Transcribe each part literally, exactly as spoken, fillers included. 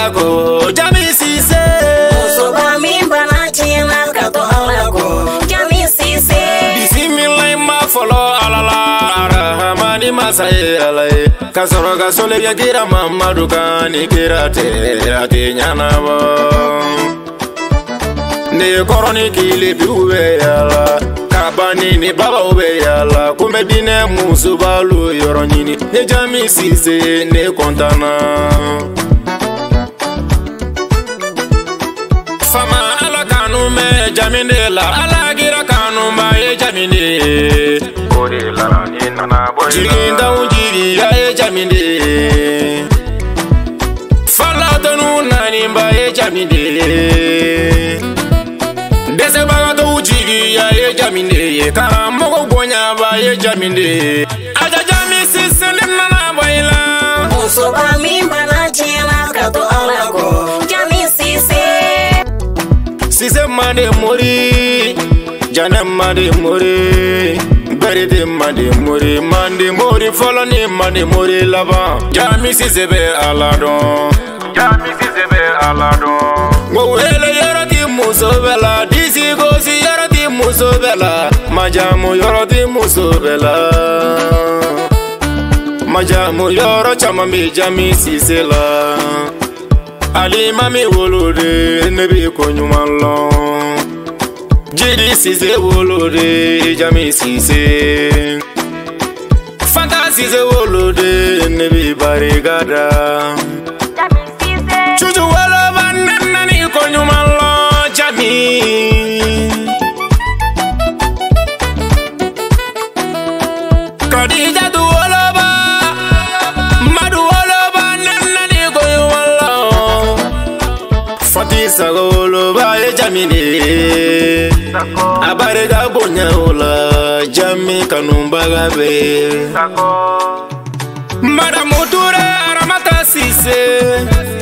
alako Jami Cissé muso ba min bana tiɲɛna ka to Ala kɔ Jami Cissé bisimilayi ma fɔlɔ Ala la arahamani masa ye Ala ye ka sɔrɔ ka sɔlɛbɛ kira Mamadu kan ni kira tɛ a tɛ ɲɛnabɔ ne kɔrɔni kile biw bɛ yala ka bani ni babaw bɛ yala ko mɛ dinɛ muso balo yɔrɔ ɲini ne Jami Cissé ne kɔntana fama Ala kanu mɛ Jami de la Ala kira kanu ba ye Jami de o de la ni nana bɔ jigin daw jiri a ye Jami de fala tanu nani ba ye Jami de dɛsɛbagatɔw jigi a ye Jami de ye karamɔgɔ bonya ba ye Jami de aja Jami Cissé ne nana bɔ i la muso ba min bana tiɲɛna ka to Ala kɔ Jami Cissé Cissé ma de mori Janɛ ma de mori Berete ma de mori Mande mori fɔlɔ ni ma de mori laban Jami Cissé bɛ Ala dɔn Jami Cissé bɛ Ala dɔn ngo wele yɔrɔ ti muso bɛ la disi gosi yɔrɔ ti muso bɛ la majamu yɔrɔ ti muso bɛ la majamu yɔrɔ caman bɛ Jami Cissé la Alima mi wolo de ne bi ko ɲuman lɔn Jidi Cissé wolo de Jami Cissé Fanta Cissé wolo de ne bi barikada Chuchu wolo ba nana ni ko ɲuman lɔn Jami Kadija du wolo ba Madu wolo ba nana ni ko ɲuman lɔn Fati Sago wolo ba ye Jami de a barika bonya o la Jami kanubaga bɛ Madamu Ture Aramata Cissé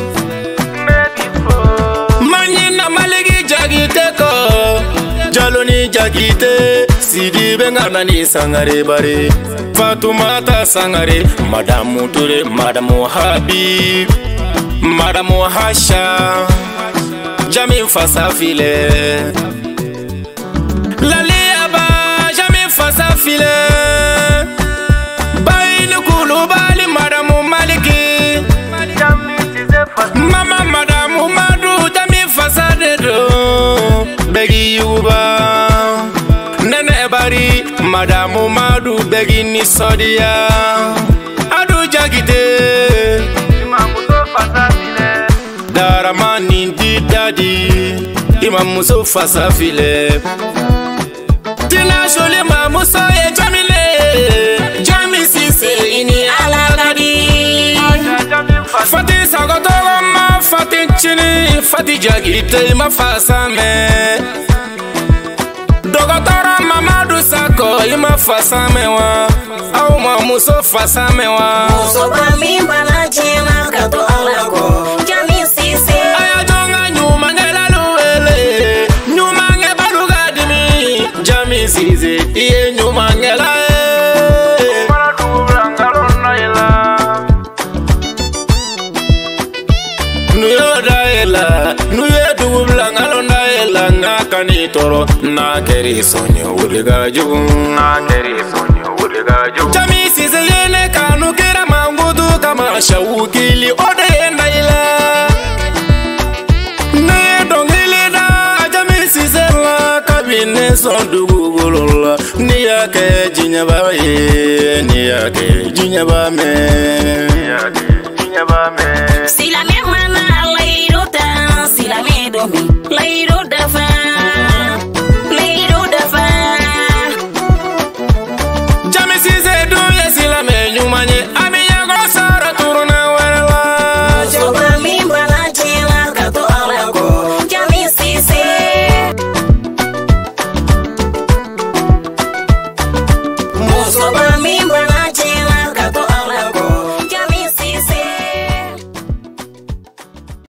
Manyina Maliki Jakite ko Jaloni Jakite Sidi Bengana ni Sangare bare Fatoumata Sangare Madamu Ture Madamu Habib Madamu Hasha Jami fasa file Lali aba Jami fasa file Bayini Kulubali Madamu Maliki Mama Madamu Madu Jami fasa dedo Begi Yuba Nene Bari Madamu Madu Begi Nisodia Adu Jakite Darama Nindi Dadi Imam Muso fasa file Tina Sholi ma Muso ye Jamile Jami Cissé ini Ala Gadi Fati Sagotogo ma Fati Chini Fati Jakite ma fasa me Dogotoro Mamadou Sako ima fasa me wa Au ma Muso fasa me wa muso ba min bana tiɲɛna ka to Ala kɔ Jami Cissé aya jonga nyuma ngela luele nyuma nge baluga dimi Jami Cissé iye nyuma ngela para dubla ngalona ila nuyo daela nuyo dubla ngalona ila ngakani toro na keri sonyo uliga jugu na keri sonyo uliga jugu Jami Cissé yene kanu kira mangudu kama shawukili ode ndaila ne dongili da Jami Cissé la kabine sondugu golola ni yake jinyaba ye ni yake jinyaba me ni yake